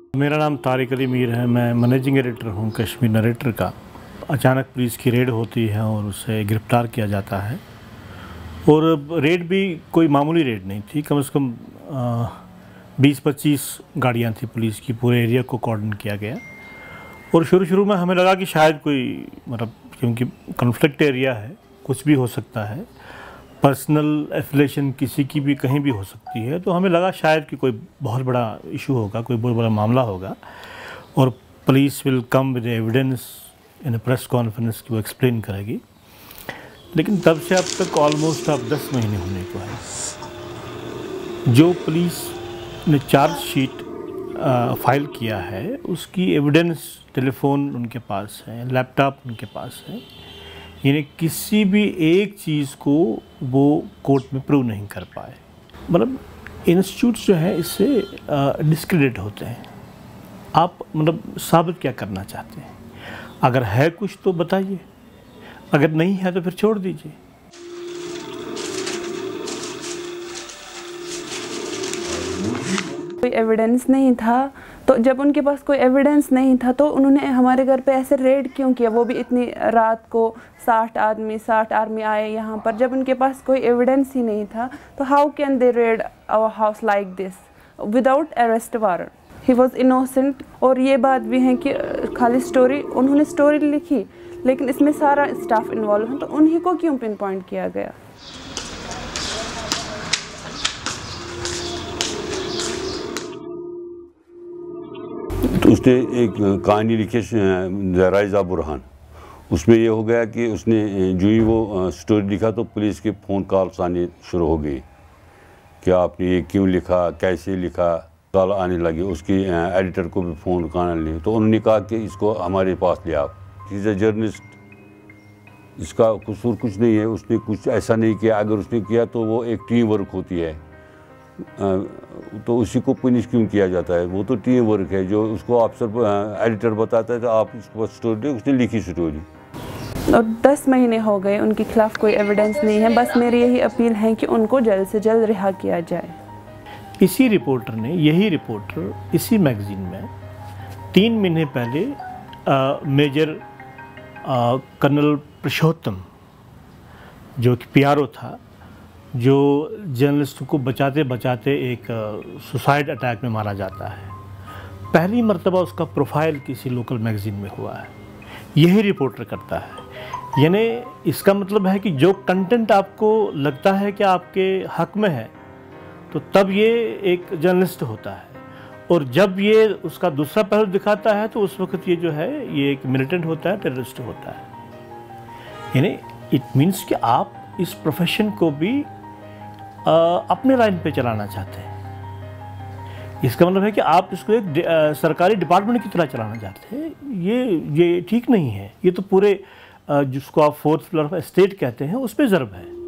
मेरा नाम तारिक अली मीर है। मैं मैनेजिंग एडिटर हूँ कश्मीर नरेटर का। अचानक पुलिस की रेड होती है और उसे गिरफ़्तार किया जाता है। और रेड भी कोई मामूली रेड नहीं थी, कम से कम 20-25 गाड़ियाँ थी पुलिस की, पूरे एरिया को कॉर्डन किया गया। और शुरू में हमें लगा कि शायद कोई क्योंकि कॉन्फ्लिक्ट एरिया है, कुछ भी हो सकता है, पर्सनल एफिलेशन किसी की भी कहीं भी हो सकती है, तो हमें लगा शायद कि कोई बहुत बड़ा इशू होगा, कोई बहुत बड़ा मामला होगा और police will come with evidence in press conference की वो एक्सप्लेन करेगी। लेकिन तब से अब तक ऑलमोस्ट अब 10 महीने होने को है। जो पुलिस ने चार्जशीट फाइल किया है उसकी एविडेंस, टेलीफोन उनके पास है, लैपटॉप उनके पास है, यानी किसी भी एक चीज़ को वो कोर्ट में प्रूव नहीं कर पाए। इंस्टीट्यूट्स जो है इससे डिस्क्रेडिट होते हैं। आप साबित क्या करना चाहते हैं? अगर है कुछ तो बताइए, अगर नहीं है तो फिर छोड़ दीजिए। कोई एविडेंस नहीं था, तो जब उनके पास कोई एविडेंस नहीं था तो उन्होंने हमारे घर पे ऐसे रेड क्यों किया? वो भी इतनी रात को 60 आर्मी आए यहाँ पर। जब उनके पास कोई एविडेंस ही नहीं था तो how can they raid our house like this without arrest warrant? He was innocent. और ये बात भी है कि खाली स्टोरी, उन्होंने स्टोरी लिखी लेकिन इसमें सारा स्टाफ इन्वॉल्व है, तो उन्हीं को क्यों पिन पॉइंट किया गया? तो उसने एक कहानी लिखी राइज ऑफ बुरहान। उसमें ये हो गया कि उसने जो ही वो स्टोरी लिखा तो पुलिस के फ़ोन कॉल्स आने शुरू हो गई कि आपने ये क्यों लिखा, कैसे लिखा, कॉल आने लगी। उसकी एडिटर को भी फ़ोन करने लगे तो उन्होंने कहा कि इसको हमारे पास ले आप, इज़ अ जर्नलिस्ट, इसका कसूर कुछ नहीं है, उसने कुछ ऐसा नहीं किया। अगर उसने किया तो वो एक टीम वर्क होती है, तो उसी को पनिश क्यों किया जाता है? वो तो टीम वर्क है। जो उसको अफसर एडिटर बताता है तो आप इसको स्टोरी, उसने लिखी स्टोरी। और 10 महीने हो गए, उनके खिलाफ कोई एविडेंस नहीं है। बस मेरी यही अपील है कि उनको जल्द से जल्द रिहा किया जाए। इसी रिपोर्टर ने, यही रिपोर्टर इसी मैगज़ीन में 3 महीने पहले मेजर कर्नल पुरुषोत्तम, जो कि PRO था, जो जर्नलिस्ट को बचाते बचाते एक सुसाइड अटैक में मारा जाता है, पहली मर्तबा उसका प्रोफाइल किसी लोकल मैगज़ीन में हुआ है, यही रिपोर्टर करता है। यानी इसका मतलब है कि जो कंटेंट आपको लगता है कि आपके हक में है तो तब ये एक जर्नलिस्ट होता है, और जब ये उसका दूसरा पहलू दिखाता है तो उस वक्त ये जो है ये एक मिलिटेंट होता है, टेररिस्ट होता है। यानी इट मीन्स कि आप इस प्रोफेशन को भी अपने लाइन पे चलाना चाहते हैं। इसका मतलब है कि आप इसको एक सरकारी डिपार्टमेंट की तरह चलाना चाहते हैं। ये ठीक नहीं है। ये तो पूरे जिसको आप 4th पिलर ऑफ स्टेट कहते हैं उस पर ज़र्ब है।